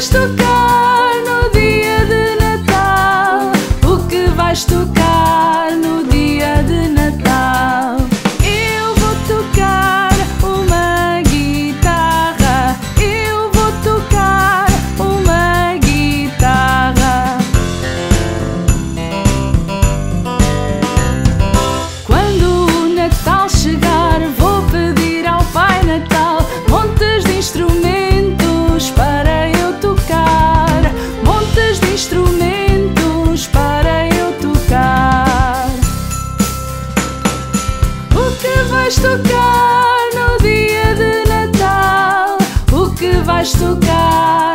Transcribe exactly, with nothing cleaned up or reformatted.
vais tocar no dia de Natal? O que vais tocar no dia de Natal? Eu vou tocar uma guitarra. Eu vou tocar uma guitarra. Quando o Natal chegar, vou pedir ao Pai Natal montes de instrumentos para eu tocar, montes de instrumentos para eu tocar. O que vais tocar no dia de Natal? O que vais tocar?